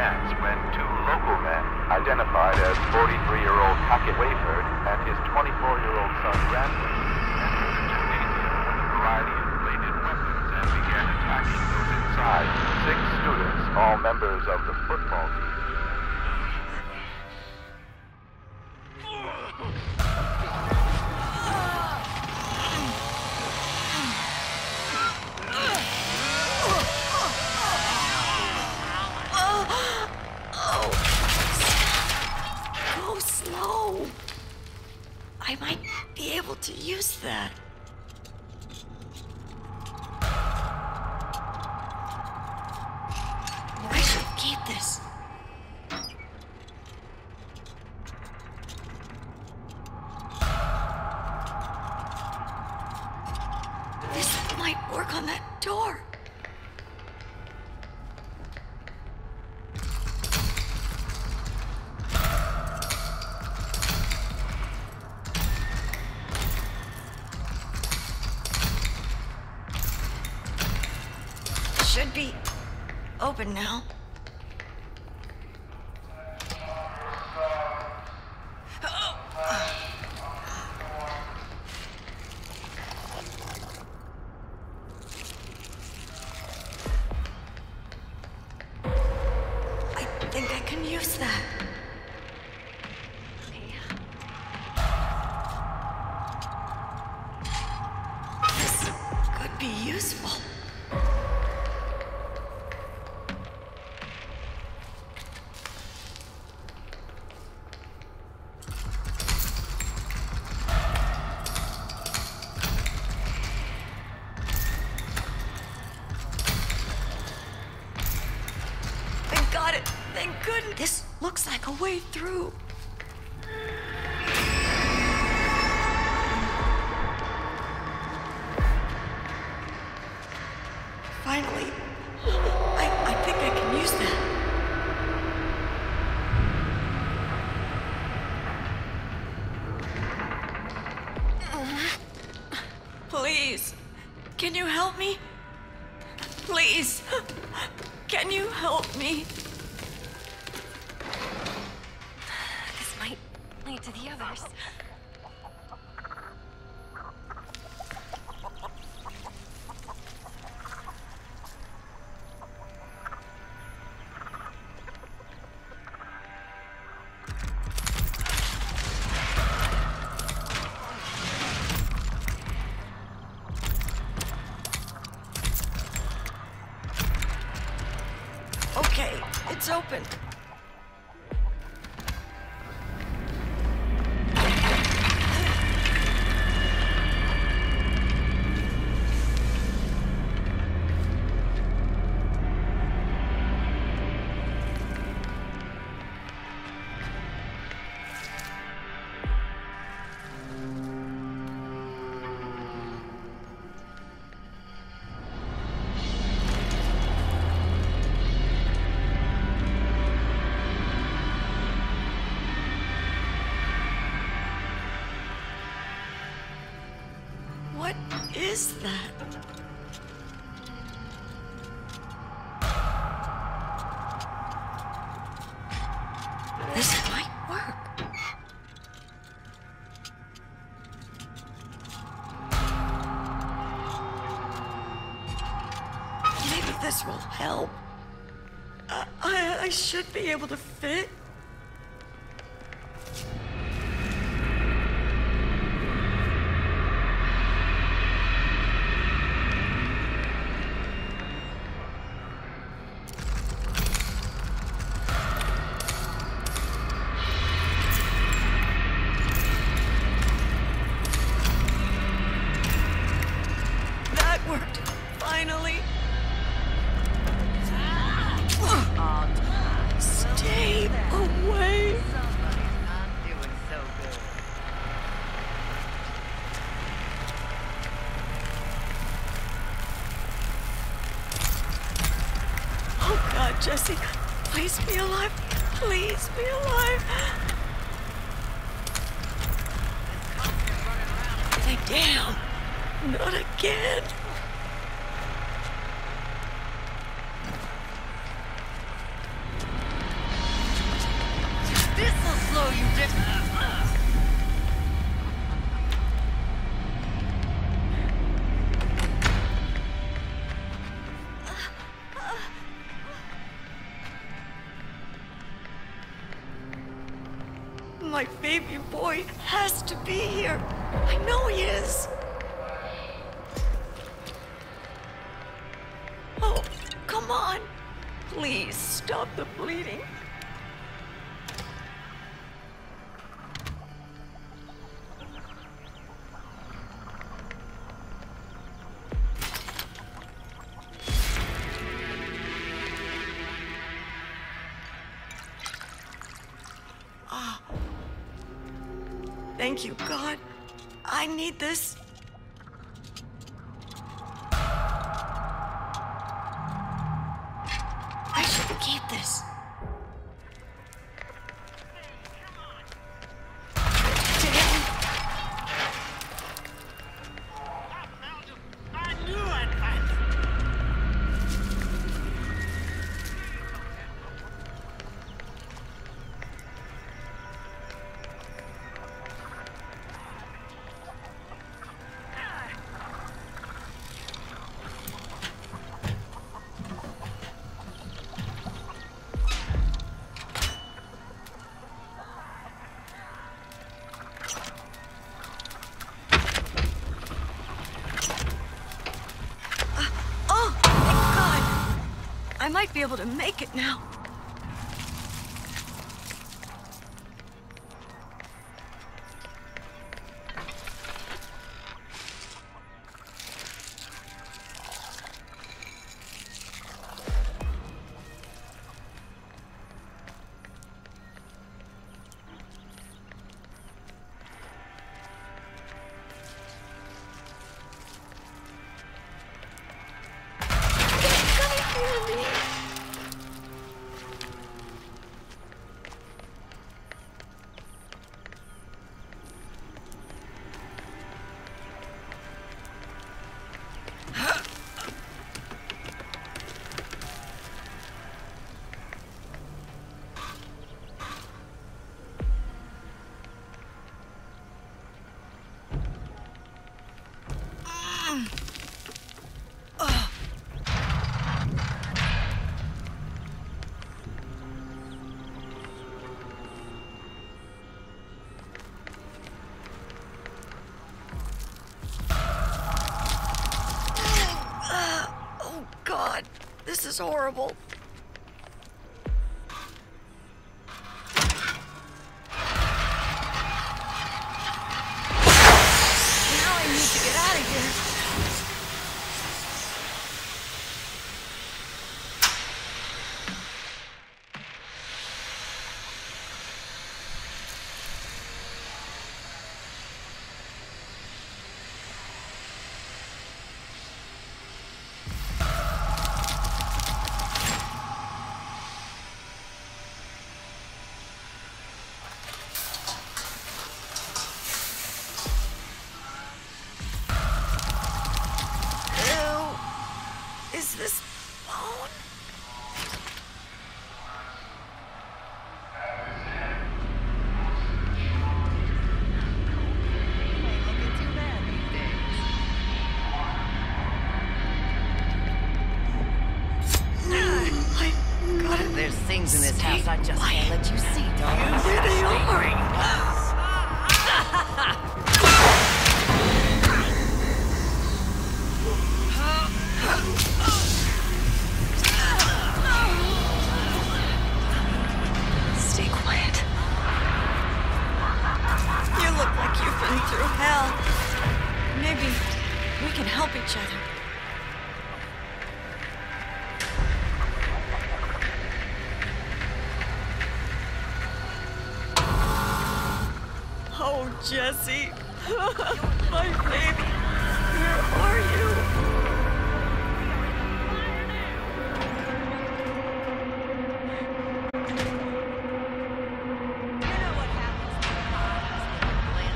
chance when two local men, identified as 43-year-old Hackett Wayford and his 24-year-old son Randall, entered the gymnasium with a variety of bladed weapons and began attacking those inside. 6 students, all members of the football team. I might be able to use that. I should keep this. This might work on that door. Should be open now. I think I can use that. This could be useful. Got it! Thank goodness! This looks like a way through. Finally, I think I can use that. Please, can you help me? Please, can you help me? This might lead to the others. Okay, it's open. What is that? This might work. Maybe this will help. I should be able to fit. Worked. Finally. Stay away. Oh God, Jesse, please be alive. Please be alive. Lay down. Not again. you did. My baby boy has to be here. I know he is. Oh, come on. Please stop the bleeding. Thank you, God. I need this. I should keep this. I might be able to make it now. This is horrible. Now I need to get out of here. Is this bone? I gotta. There's things in this house I just can't let you see, darling. Here they are. Stay quiet. You look like you've been through hell. Maybe we can help each other. Oh, Jesse. My